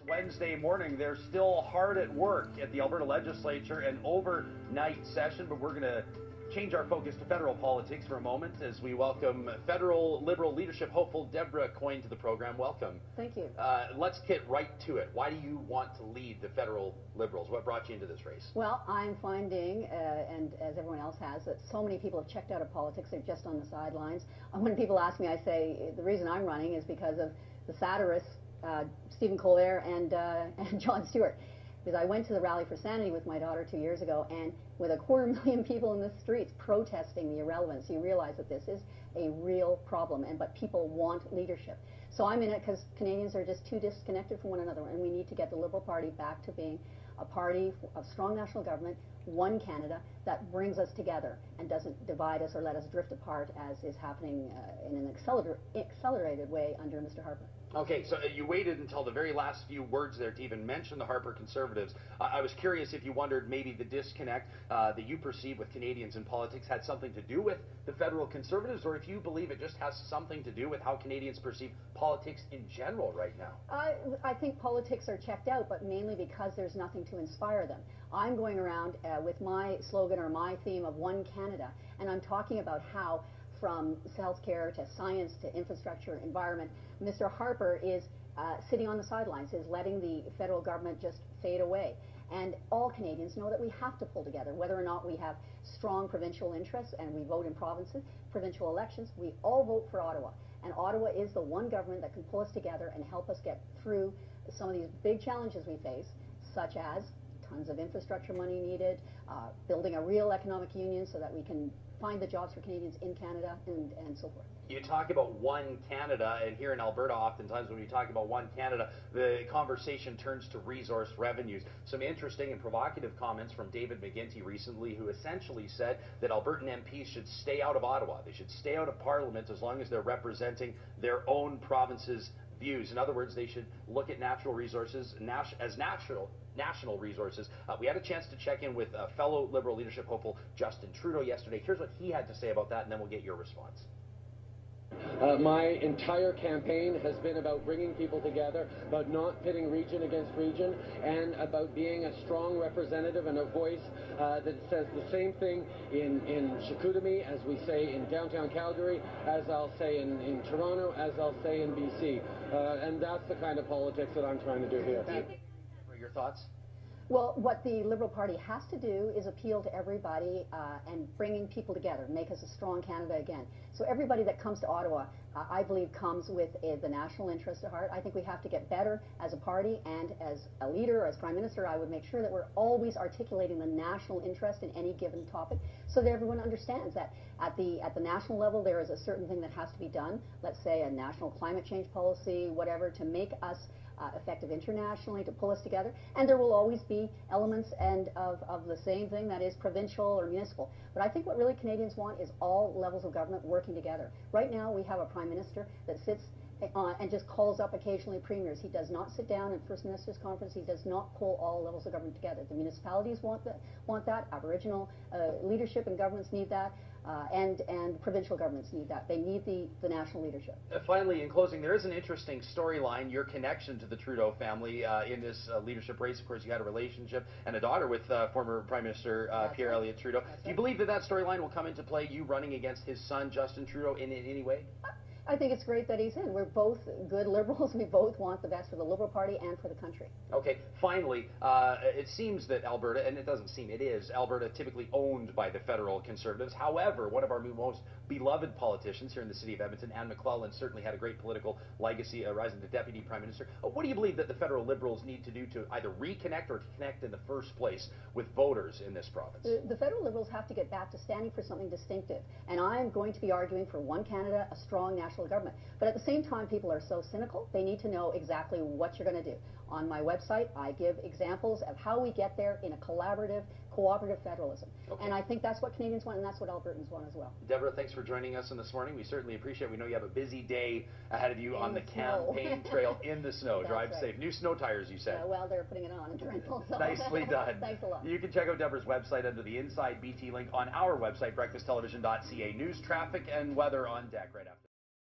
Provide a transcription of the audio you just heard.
Wednesday morning. They're still hard at work at the Alberta Legislature, an overnight session, but we're going to change our focus to federal politics for a moment as we welcome federal Liberal leadership hopeful Deborah Coyne to the program. Welcome. Thank you. Let's get right to it. Why do you want to lead the federal Liberals? What brought you into this race? Well, I'm finding, and as everyone else has, that so many people have checked out of politics. They're just on the sidelines. When people ask me, I say the reason I'm running is because of the satirists, Stephen Colbert and Jon Stewart. Because I went to the Rally for Sanity with my daughter 2 years ago, and with 250,000 people in the streets protesting the irrelevance, you realize that this is a real problem, but people want leadership. So I'm in it because Canadians are just too disconnected from one another, and we need to get the Liberal Party back to being a party of strong national government, one Canada, that brings us together and doesn't divide us or let us drift apart, as is happening in an accelerated way under Mr. Harper. Okay, so you waited until the very last few words there to even mention the Harper Conservatives. I was curious if you wondered maybe the disconnect that you perceive with Canadians in politics had something to do with the federal Conservatives, or if you believe it just has something to do with how Canadians perceive politics in general right now. I think politics are checked out, but mainly because there's nothing to inspire them. I'm going around with my slogan or my theme of One Canada, and I'm talking about how from healthcare to science to infrastructure, environment, Mr. Harper is sitting on the sidelines, is letting the federal government just fade away. And all Canadians know that we have to pull together, whether or not we have strong provincial interests and we vote in provinces, provincial elections, we all vote for Ottawa. And Ottawa is the one government that can pull us together and help us get through some of these big challenges we face, such as tons of infrastructure money needed, building a real economic union so that we can find the jobs for Canadians in Canada and so forth. You talk about One Canada, and here in Alberta, oftentimes when we talk about One Canada, the conversation turns to resource revenues. Some interesting and provocative comments from David McGuinty recently, who essentially said that Albertan MPs should stay out of Ottawa. They should stay out of Parliament as long as they're representing their own province's views. In other words, they should look at natural resources as national resources. We had a chance to check in with fellow Liberal leadership hopeful Justin Trudeau yesterday. Here's what he had to say about that, and then we'll get your response. My entire campaign has been about bringing people together, about not pitting region against region, and about being a strong representative and a voice that says the same thing in Chicoutimi as we say in downtown Calgary, as I'll say in Toronto, as I'll say in BC. And that's the kind of politics that I'm trying to do here. Your thoughts? Well, what the Liberal Party has to do is appeal to everybody and bringing people together, make us a strong Canada again. So everybody that comes to Ottawa, I believe, comes with the national interest at heart. I think we have to get better as a party, and as a leader, as Prime Minister, I would make sure that we're always articulating the national interest in any given topic so that everyone understands that at the national level there is a certain thing that has to be done, let's say a national climate change policy, whatever, to make us effective internationally, to pull us together, and there will always be elements of the same thing, that is provincial or municipal. But I think what really Canadians want is all levels of government working together. Right now we have a Prime Minister that sits and just calls up occasionally premiers. He does not sit down in First Ministers' Conference. He does not pull all levels of government together. The municipalities want that. Aboriginal leadership and governments need that. And provincial governments need that. They need the national leadership. Finally, in closing, there is an interesting storyline, your connection to the Trudeau family in this leadership race. Of course, you had a relationship and a daughter with former Prime Minister Pierre Elliott Trudeau. Do you believe that storyline will come into play, you running against his son, Justin Trudeau, in any way? I think it's great that he's in. We're both good Liberals. We both want the best for the Liberal Party and for the country. Okay, finally, it seems that Alberta, and it doesn't seem, it is, Alberta typically owned by the federal Conservatives. However, one of our most beloved politicians here in the city of Edmonton, Anne McClellan, certainly had a great political legacy, rising to Deputy Prime Minister. What do you believe that the federal Liberals need to do to either reconnect or to connect in the first place with voters in this province? The federal Liberals have to get back to standing for something distinctive, and I'm going to be arguing for One Canada, a strong national government. But at the same time, people are so cynical, they need to know exactly what you're going to do. On my website, I give examples of how we get there in a collaborative, cooperative federalism. Okay. And I think that's what Canadians want, and that's what Albertans want as well. Deborah, thanks for joining us this morning. We certainly appreciate it. We know you have a busy day ahead of you on the campaign trail in the snow. Drive safe. New snow tires, you said. Well, they're putting it on in Toronto. So. Nicely done. Thanks a lot. You can check out Deborah's website under the Inside BT link on our website, breakfasttelevision.ca. News, traffic, and weather on deck right after.